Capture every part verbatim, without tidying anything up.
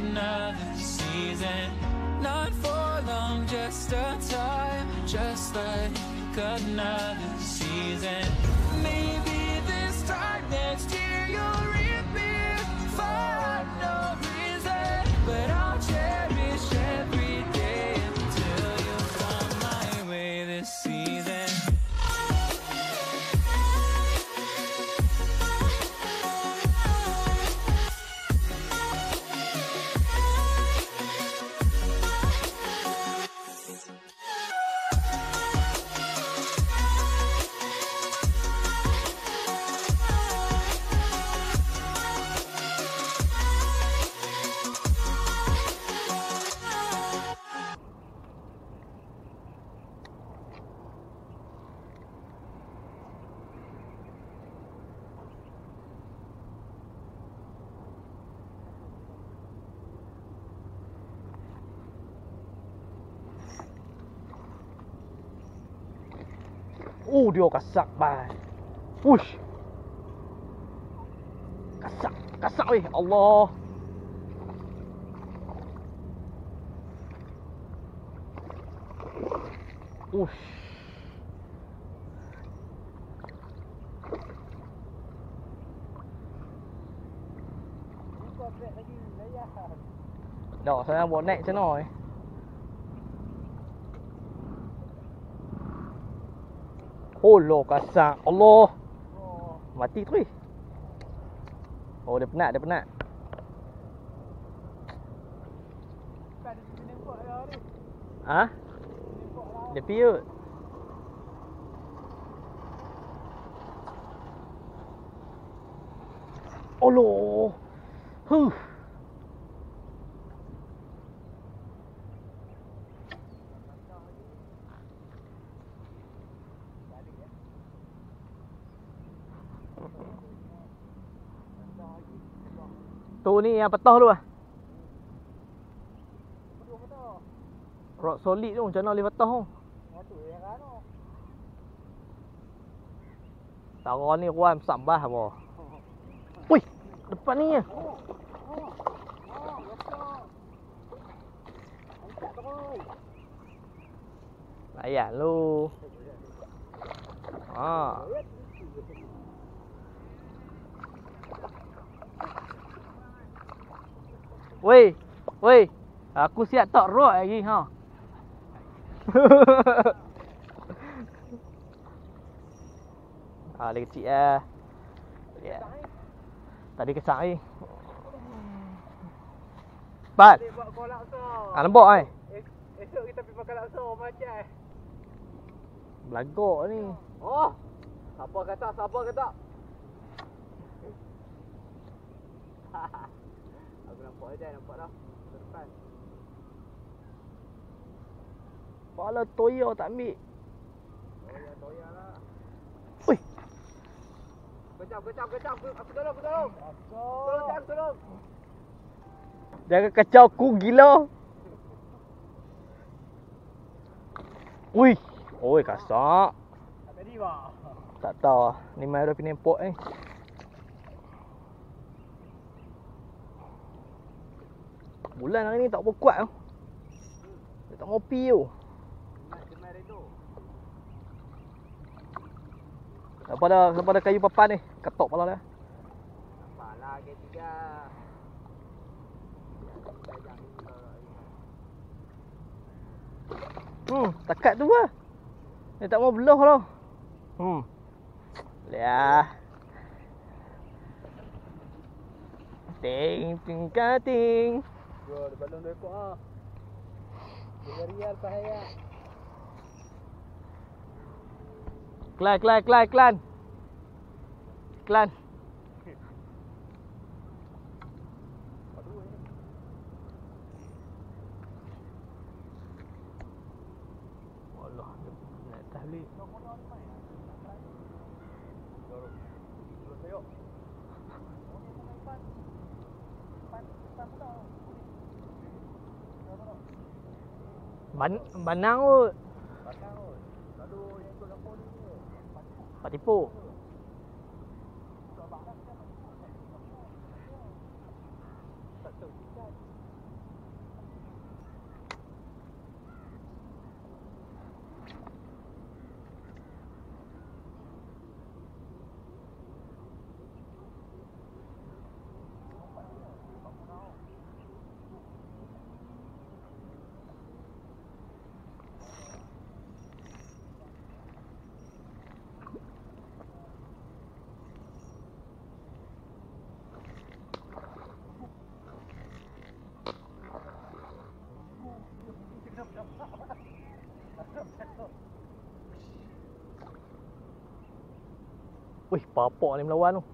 another season. Not for long, just a time, just like another season. Maybe this time next year you'll reappear for no reason, but I'll cherish every day until you come my way this season. Oh, dia kasak bai. Push. Kasak, kasak weh. Allah. Ush. Đó, saya buat naik macam mana? Oh, lo kasak. Allah. Mati tu. Oh, dia penat, dia penat. Ha? Dia piut. Allah. Huh. Tu ni yang petah tu ah. Rock solid tu macam mana boleh petah tu? Tara ni ruam sambah apa? Wih, depan ni ya. Layan lu. Ha. Weh, weh. Aku siap tak rock lagi ha. Ah, lagi kecil ah. Ya. Tadi kesak ni. Pat. Ah, lembok ai. Esok kita pergi makan laksa macam. Belagak ni. Oh. Siapa kata, siapa kata? Aku nampak je, nampak dah. Depan. Pala toya tak ambil. Toya, toya lah. Ui. Kejap, kejap, kejap. Aku tolong, aku tolong. Tolong, jangan tolong. Jangan kacau aku gila. Ui. Oi, kasak. Tak tadi, Pak. Tak tahu lah. Ni mai dah pindah import ni. Bulan hari ni tak apa kuat tau. Dia tak mau pi tu. Siapa dah, siapa dah kayu papan ni? Ketok kepala dia. Nampaklah K tiga. Hmm, takat tu lah. Dia tak mau belah tau. Hmm. Lihat. Ting, ting, kating. Dua, ada balon dua ekor ah. Tiga rial bahaya. Klan, klan, klan, klan. Klan. Allah, nak tahlik. Ban banang kot. Banang kot. Lalu yang ikut dapur ni. Pak tipu. Wih, papok ni melawan tu.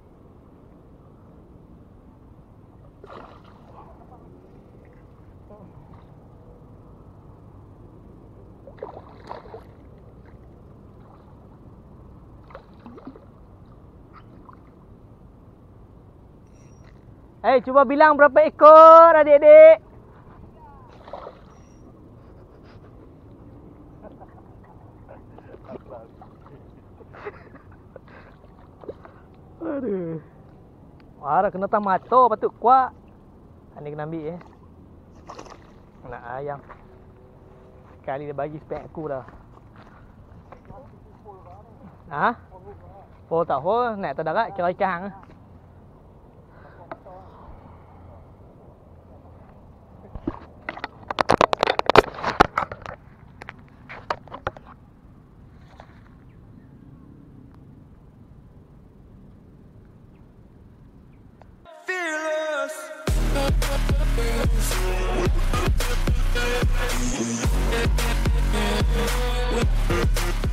Eh, cuba bilang berapa ekor adik-adik. Aduh. Wah, kena tam mata patut kuat. Ini kena ambil eh. Nak ayam. Sekali dia bagi spek aku dah. Ha? Oh tak oh, nak tak darat kira ikan. Fearless.